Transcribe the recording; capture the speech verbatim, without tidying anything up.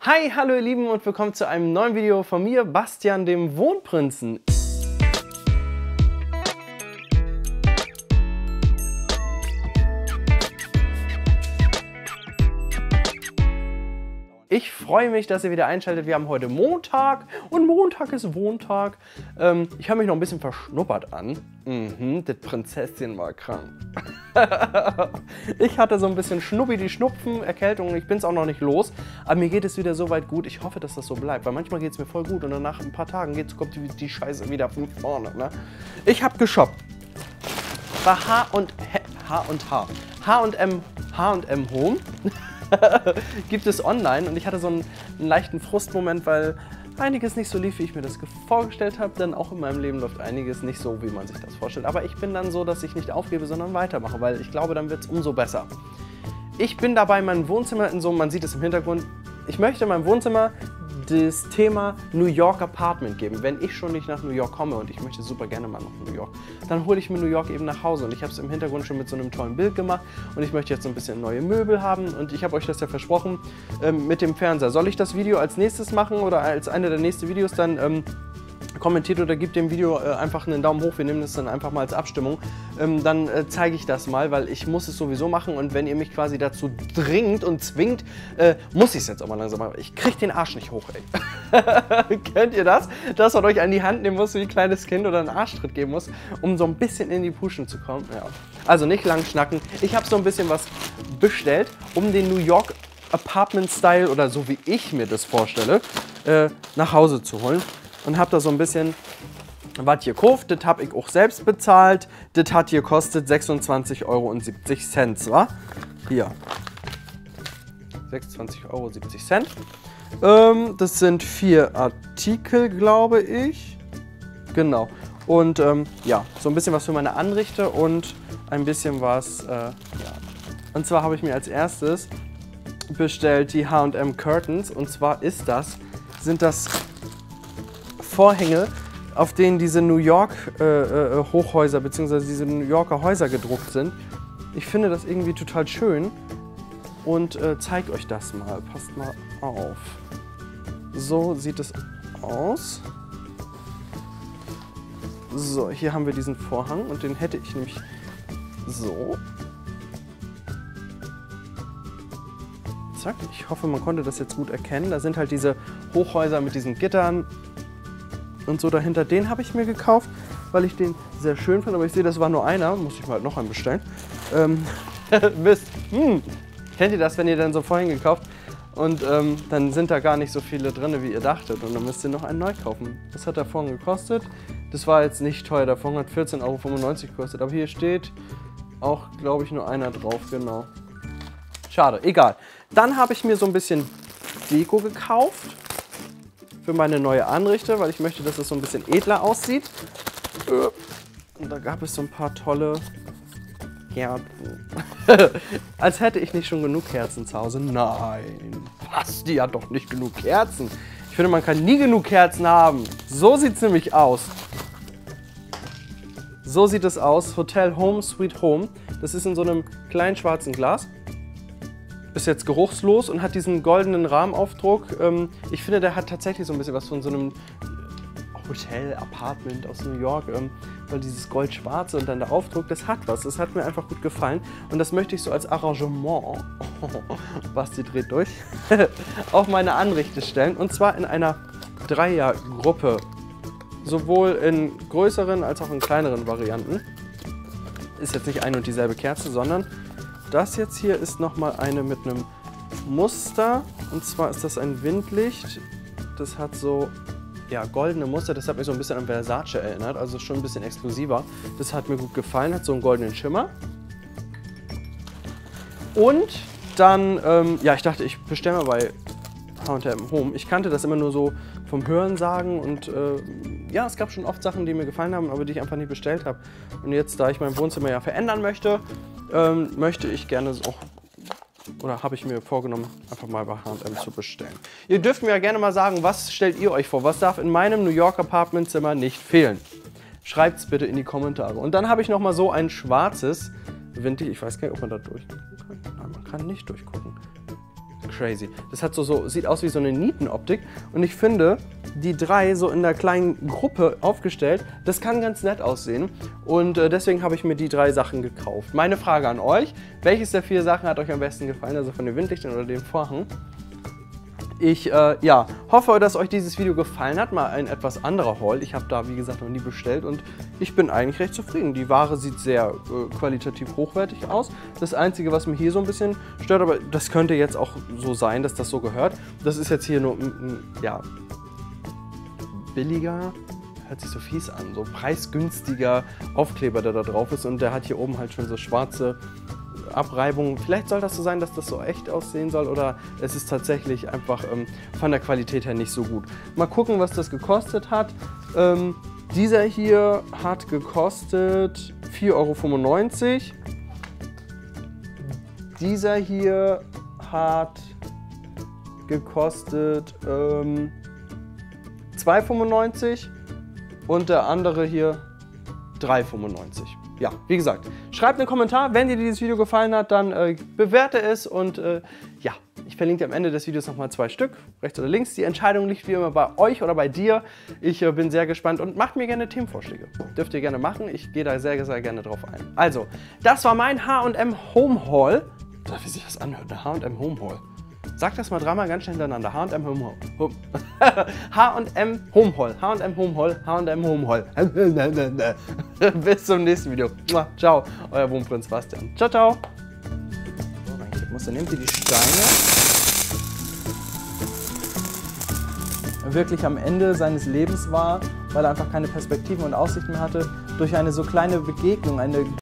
Hi, hallo ihr Lieben und willkommen zu einem neuen Video von mir, Bastian, dem Wohnprinzen. Ich freue mich, dass ihr wieder einschaltet. Wir haben heute Montag und Montag ist Wohntag. Ähm, ich höre mich noch ein bisschen verschnuppert an. Mhm, das Prinzesschen war krank. Ich hatte so ein bisschen Schnuppi, die Schnupfen, Erkältung und ich bin es auch noch nicht los. Aber mir geht es wieder so weit gut. Ich hoffe, dass das so bleibt, weil manchmal geht es mir voll gut und dann nach ein paar Tagen geht's, kommt die, die Scheiße wieder von vorne. Ne? Ich habe geshoppt. Bei H und H und H. H und M, H und M Home. Gibt es online und ich hatte so einen, einen leichten Frustmoment, weil einiges nicht so lief, wie ich mir das vorgestellt habe, denn auch in meinem Leben läuft einiges nicht so, wie man sich das vorstellt. Aber ich bin dann so, dass ich nicht aufgebe, sondern weitermache, weil ich glaube, dann wird es umso besser. Ich bin dabei, mein Wohnzimmer in so, man sieht es im Hintergrund, ich möchte in meinem Wohnzimmer das Thema New York Apartment geben. Wenn ich schon nicht nach New York komme und ich möchte super gerne mal nach New York, dann hole ich mir New York eben nach Hause. Und ich habe es im Hintergrund schon mit so einem tollen Bild gemacht und ich möchte jetzt so ein bisschen neue Möbel haben und ich habe euch das ja versprochen ähm, mit dem Fernseher. Soll ich das Video als nächstes machen oder als eine der nächsten Videos dann ähm, kommentiert oder gebt dem Video äh, einfach einen Daumen hoch, wir nehmen das dann einfach mal als Abstimmung, ähm, dann äh, zeige ich das mal, weil ich muss es sowieso machen und wenn ihr mich quasi dazu dringt und zwingt, äh, muss ich es jetzt auch mal langsam machen. Ich kriege den Arsch nicht hoch, ey. Kennt ihr das? Dass man euch an die Hand nehmen muss wie ein kleines Kind oder einen Arschtritt geben muss, um so ein bisschen in die Puschen zu kommen? Ja. Also nicht lang schnacken. Ich habe so ein bisschen was bestellt, um den New York Apartment Style oder so wie ich mir das vorstelle, äh, nach Hause zu holen. Und habe da so ein bisschen was hier gekauft. Das habe ich auch selbst bezahlt. Das hat hier kostet sechsundzwanzig Euro siebzig. Wa? Hier. sechsundzwanzig Euro siebzig. Ähm, das sind vier Artikel, glaube ich. Genau. Und ähm, ja, so ein bisschen was für meine Anrichte und ein bisschen was, äh, ja. Und zwar habe ich mir als erstes bestellt die H und M Curtains. Und zwar ist das, sind das Vorhänge, auf denen diese New York äh, äh, Hochhäuser bzw. diese New Yorker Häuser gedruckt sind. Ich finde das irgendwie total schön und äh, zeige euch das mal. Passt mal auf. So sieht es aus. So, hier haben wir diesen Vorhang und den hätte ich nämlich so. Zack, ich hoffe, man konnte das jetzt gut erkennen. Da sind halt diese Hochhäuser mit diesen Gittern und so dahinter. Den habe ich mir gekauft, weil ich den sehr schön fand. Aber ich sehe, das war nur einer. Muss ich mal halt noch einen bestellen. Ähm, Mist. Hm. Kennt ihr das, wenn ihr dann so vorhin gekauft und ähm, dann sind da gar nicht so viele drin, wie ihr dachtet. Und dann müsst ihr noch einen neu kaufen. Das hat der Vorhang gekostet. Das war jetzt nicht teuer. Der Vorhang hat vierzehn Euro fünfundneunzig gekostet. Aber hier steht auch, glaube ich, nur einer drauf. Genau. Schade. Egal. Dann habe ich mir so ein bisschen Deko gekauft. Für meine neue Anrichte, weil ich möchte, dass es so ein bisschen edler aussieht. Und da gab es so ein paar tolle Kerzen. Als hätte ich nicht schon genug Kerzen zu Hause. Nein, Basti hat doch nicht genug Kerzen. Ich finde, man kann nie genug Kerzen haben. So sieht es nämlich aus. So sieht es aus. Hotel Home Sweet Home. Das ist in so einem kleinen schwarzen Glas. Ist jetzt geruchslos und hat diesen goldenen Rahmenaufdruck. Ich finde, der hat tatsächlich so ein bisschen was von so einem Hotel, Apartment aus New York, weil dieses Gold-Schwarze und dann der Aufdruck, das hat was. Das hat mir einfach gut gefallen und das möchte ich so als Arrangement, Basti dreht durch, auf meine Anrichte stellen und zwar in einer Dreiergruppe. Sowohl in größeren als auch in kleineren Varianten. Ist jetzt nicht eine und dieselbe Kerze, sondern das jetzt hier ist nochmal eine mit einem Muster und zwar ist das ein Windlicht. Das hat so ja, goldene Muster, das hat mich so ein bisschen an Versace erinnert, also schon ein bisschen exklusiver. Das hat mir gut gefallen, hat so einen goldenen Schimmer. Und dann, ähm, ja, ich dachte, ich bestelle mal bei H und M Home. Ich kannte das immer nur so vom Hörensagen und äh, ja, es gab schon oft Sachen, die mir gefallen haben, aber die ich einfach nicht bestellt habe. Und jetzt, da ich mein Wohnzimmer ja verändern möchte, ähm, möchte ich gerne auch, oder habe ich mir vorgenommen, einfach mal bei H und M zu bestellen. Ihr dürft mir ja gerne mal sagen, was stellt ihr euch vor? Was darf in meinem New York Apartmentzimmer nicht fehlen? Schreibt es bitte in die Kommentare. Und dann habe ich noch mal so ein schwarzes Vintage, ich weiß gar nicht, ob man da durchgucken kann. Nein, man kann nicht durchgucken. crazy. Das hat so, so, sieht aus wie so eine Nietenoptik. Und ich finde, die drei so in der kleinen Gruppe aufgestellt, das kann ganz nett aussehen. Und äh, deswegen habe ich mir die drei Sachen gekauft. Meine Frage an euch, welches der vier Sachen hat euch am besten gefallen? Also von den Windlichtern oder dem Vorhang? Ich äh, ja, hoffe, dass euch dieses Video gefallen hat. Mal ein etwas anderer Haul. Ich habe da, wie gesagt, noch nie bestellt und ich bin eigentlich recht zufrieden. Die Ware sieht sehr äh, qualitativ hochwertig aus. Das Einzige, was mir hier so ein bisschen stört, aber das könnte jetzt auch so sein, dass das so gehört. Das ist jetzt hier nur, ein, ja, billiger, hört sich so fies an, so preisgünstiger Aufkleber, der da drauf ist und der hat hier oben halt schon so schwarze Abreibung. Vielleicht soll das so sein, dass das so echt aussehen soll oder es ist tatsächlich einfach ähm, von der Qualität her nicht so gut. Mal gucken, was das gekostet hat. Ähm, dieser hier hat gekostet vier Euro fünfundneunzig. Dieser hier hat gekostet ähm, zwei Euro fünfundneunzig und der andere hier drei Euro fünfundneunzig. Ja, wie gesagt, schreibt einen Kommentar, wenn dir dieses Video gefallen hat, dann äh, bewerte es und äh, ja, ich verlinke am Ende des Videos nochmal zwei Stück, rechts oder links. Die Entscheidung liegt wie immer bei euch oder bei dir. Ich äh, bin sehr gespannt und macht mir gerne Themenvorschläge. Dürft ihr gerne machen, ich gehe da sehr, sehr gerne drauf ein. Also, das war mein H und M Home Haul. Wie sich das anhört, der H und M Home Haul. Sag das mal dreimal ganz schnell hintereinander. H und M Home Haul. H und M Home Haul. H und M Home Haul. H und M Home Haul. Bis zum nächsten Video. Ciao, euer Wurmprinz Bastian. Ciao, ciao. So, mein Kind muss, dann nehmt ihr die Steine. Wirklich am Ende seines Lebens war, weil er einfach keine Perspektiven und Aussichten mehr hatte, durch eine so kleine Begegnung, eine